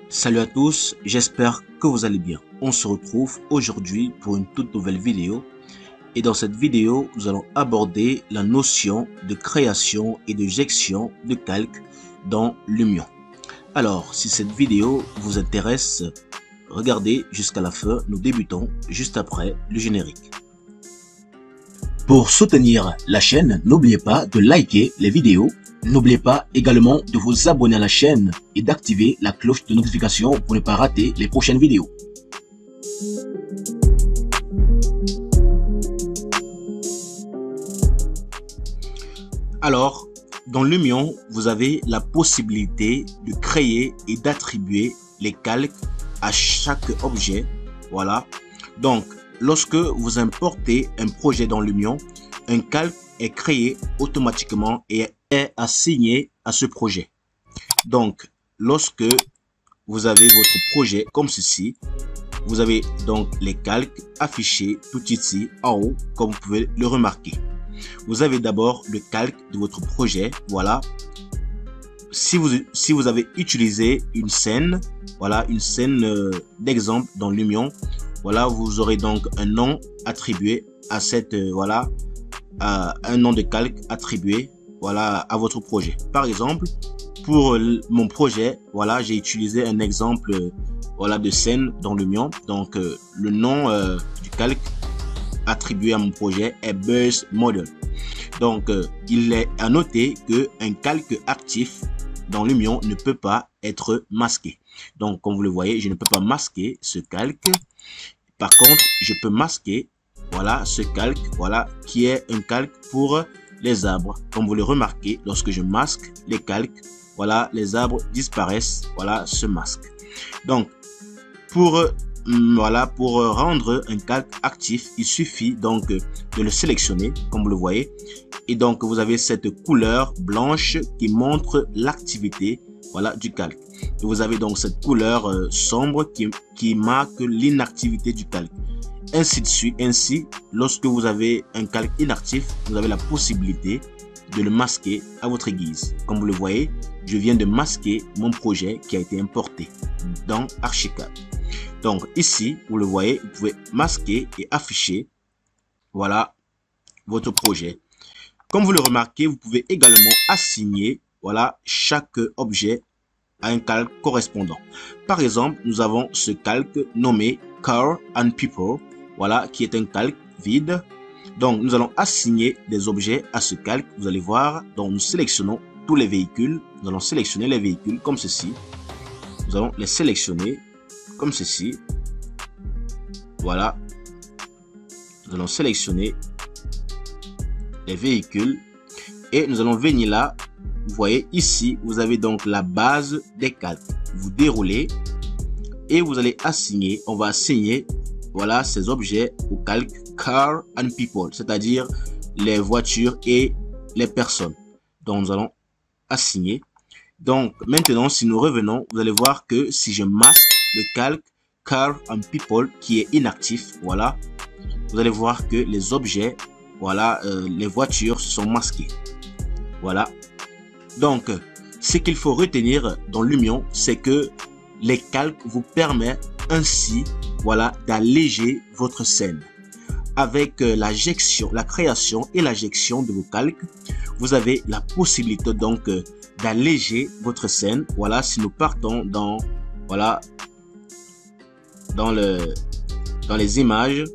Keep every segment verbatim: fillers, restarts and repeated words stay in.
Salut à tous, j'espère que vous allez bien. On se retrouve aujourd'hui pour une toute nouvelle vidéo. Et dans cette vidéo, nous allons aborder la notion de création et de gestion de calque dans Lumion. Alors, si cette vidéo vous intéresse, regardez jusqu'à la fin. Nous débutons juste après le générique. Pour soutenir la chaîne, n'oubliez pas de liker les vidéos. N'oubliez pas également de vous abonner à la chaîne et d'activer la cloche de notification pour ne pas rater les prochaines vidéos. Alors, dans Lumion, vous avez la possibilité de créer et d'attribuer les calques à chaque objet. Voilà. Donc, lorsque vous importez un projet dans Lumion, un calque est créé automatiquement et est assigné à ce projet. Donc, lorsque vous avez votre projet comme ceci, vous avez donc les calques affichés tout ici en haut, comme vous pouvez le remarquer. Vous avez d'abord le calque de votre projet. Voilà. Si vous, si vous avez utilisé une scène, voilà, une scène euh, d'exemple dans Lumion, voilà, vous aurez donc un nom attribué à cette, euh, voilà, à un nom de calque attribué, voilà, à votre projet. Par exemple, pour mon projet, voilà, j'ai utilisé un exemple, euh, voilà, de scène dans Lumion. Donc, euh, le nom euh, du calque attribué à mon projet est Buzz Model. Donc, euh, il est à noter que un calque actif dans Lumion ne peut pas être masqué. Donc, comme vous le voyez, je ne peux pas masquer ce calque. Par contre, je peux masquer, voilà, ce calque, voilà, qui est un calque pour les arbres. Comme vous le remarquez, lorsque je masque les calques, voilà, les arbres disparaissent, voilà, ce masque. Donc, pour voilà, pour rendre un calque actif, il suffit donc de le sélectionner, comme vous le voyez. Et donc, vous avez cette couleur blanche qui montre l'activité, voilà, du calque. Et vous avez donc cette couleur euh, sombre qui, qui marque l'inactivité du calque. Ainsi de suite. Ainsi, lorsque vous avez un calque inactif, vous avez la possibilité de le masquer à votre guise. Comme vous le voyez, je viens de masquer mon projet qui a été importé dans Archicad. Donc ici, vous le voyez, vous pouvez masquer et afficher, voilà, votre projet. Comme vous le remarquez, vous pouvez également assigner, voilà, chaque objet à un calque correspondant. Par exemple, nous avons ce calque nommé Car and People, voilà, qui est un calque vide. Donc, nous allons assigner des objets à ce calque. Vous allez voir, donc nous sélectionnons tous les véhicules. Nous allons sélectionner les véhicules comme ceci. Nous allons les sélectionner comme ceci. Voilà. Nous allons sélectionner les véhicules et nous allons venir là. Vous voyez ici, vous avez donc la base des calques. Vous déroulez et vous allez assigner. On va assigner, voilà, ces objets au calque Car and People, c'est-à-dire les voitures et les personnes. Donc nous allons assigner. Donc maintenant, si nous revenons, vous allez voir que si je masque le calque Car and People qui est inactif, voilà, vous allez voir que les objets, voilà, euh, les voitures se sont masquées. Voilà. Donc, ce qu'il faut retenir dans Lumion, c'est que les calques vous permettent ainsi, voilà, d'alléger votre scène. Avec la gestion, la création et la gestion de vos calques, vous avez la possibilité donc d'alléger votre scène. Voilà, si nous partons dans, voilà, dans le, dans les images,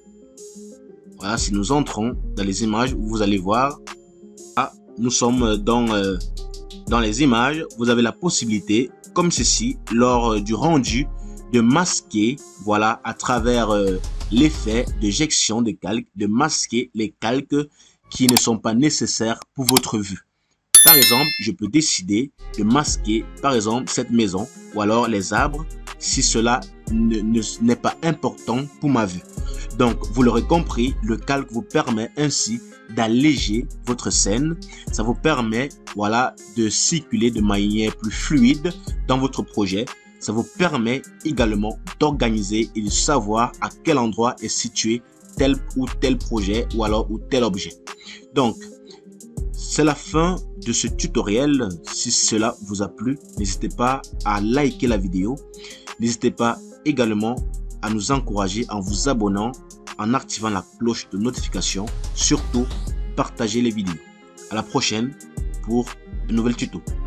voilà, si nous entrons dans les images, vous allez voir, ah, nous sommes dans, euh, dans les images, vous avez la possibilité, comme ceci, lors du rendu, de masquer, voilà, à travers euh, l'effet de gestion de calque, de masquer les calques qui ne sont pas nécessaires pour votre vue. Par exemple, je peux décider de masquer, par exemple, cette maison ou alors les arbres si cela n'est pas important pour ma vue. Donc, vous l'aurez compris, le calque vous permet ainsi d'alléger votre scène. Ça vous permet, voilà, de circuler de manière plus fluide dans votre projet. Ça vous permet également d'organiser et de savoir à quel endroit est situé tel ou tel projet ou alors ou tel objet. Donc, c'est la fin de ce tutoriel. Si cela vous a plu, n'hésitez pas à liker la vidéo. N'hésitez pas également à nous encourager en vous abonnant, en activant la cloche de notification. Surtout, partagez les vidéos. À la prochaine pour de nouvelles tutos.